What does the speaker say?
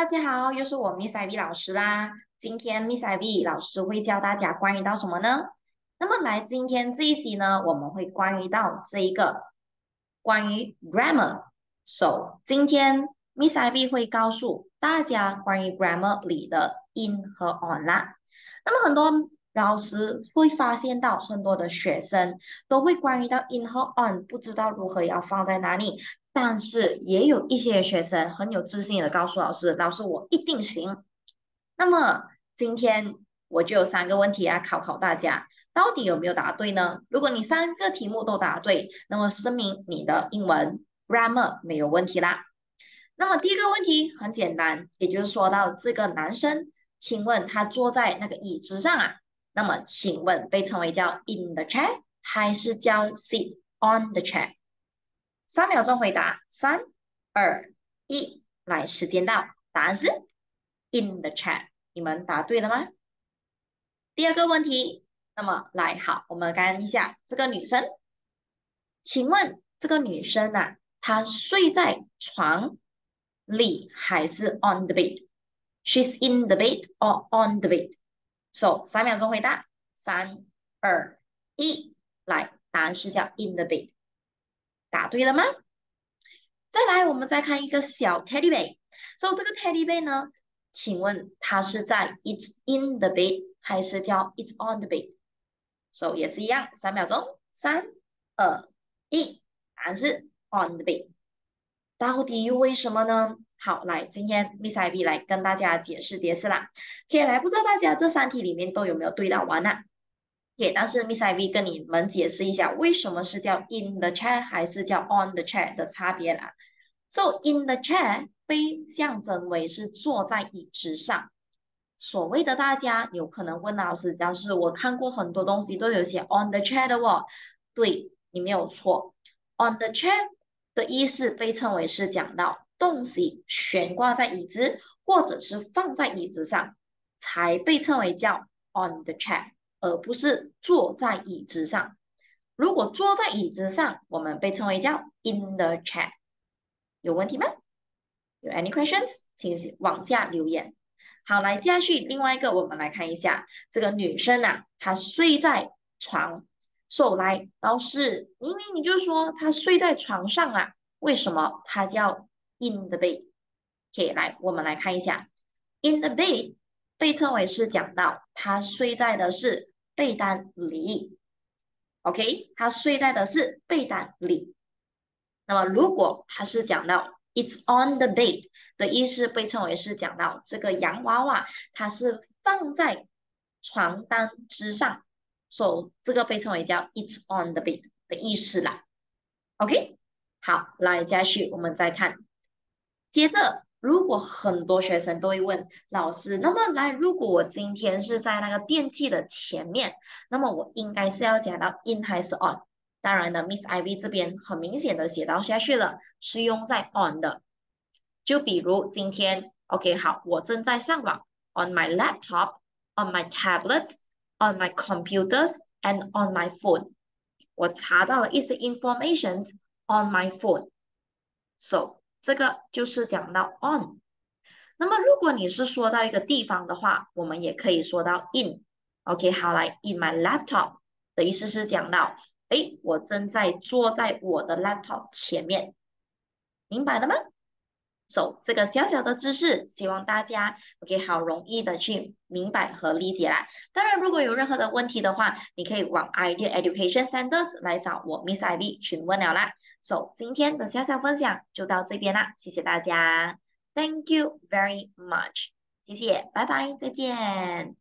家好，又是我 Miss Ivy 老师啦。今天 Miss Ivy 老师会教大家关于到什么呢？那么来今天这一集呢，我们会关于到这一个关于 grammar。So 今天 Miss Ivy 会告诉大家关于 grammar 里的 in 和 on 啦。那么很多老师会发现到很多的学生都会关于到 in 和 on 不知道如何要放在哪里，但是也有一些学生很有自信的告诉老师：“老师，我一定行。”那么今天我就有3个问题要考大家，到底有没有答对呢？如果你3个题目都答对，那么说明你的英文 grammar 没有问题啦。那么第一个问题很简单，也就是说到这个男生，请问他坐在那个椅子上啊？那么请问被称为叫 in the chair 还是叫 sit on the chair？3秒钟回答，3、2、1，来，时间到，答案是 in the chat。你们答对了吗？第二个问题，那么来，好，我们看一下这个女生，请问这个女生啊，她睡在床里还是 on the bed？She's in the bed or on the bed？ So 3秒钟回答，3、2、1，来，答案是叫 in the bed。答对了吗？再来，我们再看一个小 teddy bear。所以这个 teddy bear 呢，请问它是在 it's in the bed 还是叫 it's on the bed？So 也是一样，3秒钟，3、2、1，答案是 on the bed。到底又为什么呢？好，来，今天 Miss Ivy 来跟大家解释解释啦。OK，来，不知道大家这3题里面都有没有对到完啊？OK，但是 Miss Ivy 跟你们解释一下，为什么是叫 in the chair 还是叫 on the chair 的差别啦。So in the chair 被象征为是坐在椅子上。所谓的大家有可能问老师，但是我看过很多东西都有写 on the chair 的哦。对，你没有错。on the chair 的意思被称为是讲到东西悬挂在椅子或者是放在椅子上，才被称为叫 on the chair，而不是坐在椅子上。如果坐在椅子上，我们被称为叫 in the chair。有问题吗？有 any questions？请往下留言。好，来继续另外一个，我们来看一下这个女生啊，她睡在床，手来，老师，明明你就说她睡在床上啊，为什么她叫 in the bed？OK，来，我们来看一下，in the bed 被称为是讲到她睡在的是被单里，OK，她睡在的是被单里。那么如果他是讲到 it's on the bed 的意思，被称为是讲到这个洋娃娃它是放在床单之上，所以这个被称为叫 it's on the bed 的意思啦。OK，好，来继续，我们再看，接着。如果很多学生都会问老师，那么来，如果我今天是在那个电器的前面，那么我应该是要讲到 in 还是 on？当然的，Miss Ivy 这边很明显的写到下去了，是用在 on 的。就比如今天，OK，好，我正在上网，on my laptop, on my tablet, on my computers and on my phone。我查到了一些 informations on my phone，so 这个就是讲到 on。那么如果你是说到一个地方的话，我们也可以说到 in。OK，好，来，in my laptop 的意思是讲到，诶，我正在坐在我的 laptop 前面，明白了吗？So 这个小小的知识，希望大家 OK 好容易的去明白和理解啦。当然，如果有任何的问题的话，你可以往 Idea Education Centers 来找我 Miss Ivy 询问了啦。So 今天的小小分享就到这边啦，谢谢大家，Thank you very much，谢谢，拜拜，再见。